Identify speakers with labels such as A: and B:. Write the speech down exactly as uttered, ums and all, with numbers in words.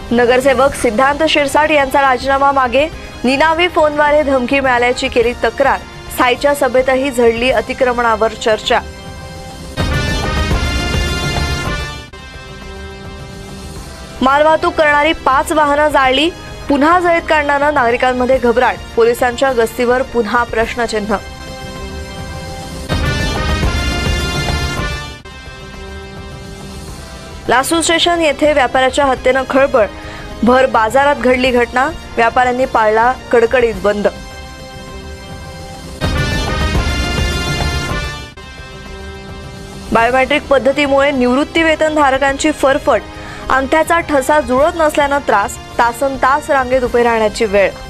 A: नगरसेवक सिद्धांत शिरसाट यांचा राजीनामा मागे, निनावी फोनद्वारे धमकी मिळाल्याची केली तक्रार, स्थायीच्या सभेतही झडली अतिक्रमणावर चर्चा। मालवाहतूक करणारी पाच वाहनं जाळली, पुन्हा जळीत काढण्यानं नागरिकांमध्ये घबराट, पोलिसांच्या गस्तीवर पुन्हा प्रश्नचिन्ह। लासूर स्टेशन येथे व्यापाऱ्याच्या हत्येनं खळबळ, भर बाजारात घडली घटना, व्यापाऱ्यांनी पाळला कडकडीत बंद। बायोमेट्रिक पद्धतीमुळे निवृत्ती वेतनधारकांची फरफट, अंगठ्याचा ठसा जुळत नसल्यानं त्रास, तासन तास रांगेत उभे राहण्याची वेळ।